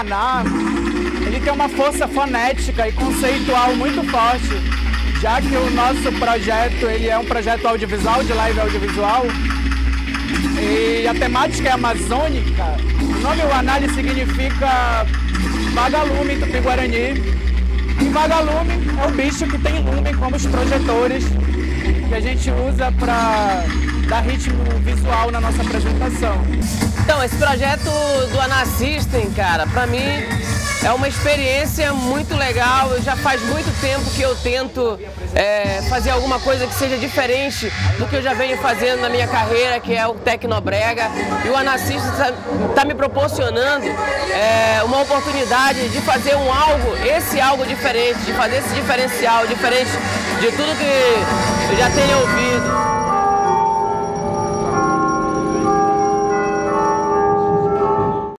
Aná, ele tem uma força fonética e conceitual muito forte, já que o nosso projeto, ele é um projeto audiovisual, de live audiovisual, e a temática é amazônica. O nome Aná significa vagalume tupi-guarani, e vagalume é o bicho que tem lume como os projetores que a gente usa para dar ritmo visual na nossa apresentação. Então, esse projeto do Aná System, cara, pra mim é uma experiência muito legal. Já faz muito tempo que eu tento fazer alguma coisa que seja diferente do que eu já venho fazendo na minha carreira, que é o Tecnobrega. E o Aná System tá me proporcionando uma oportunidade de fazer algo diferente, de fazer esse diferencial, diferente de tudo que eu já tenho ouvido.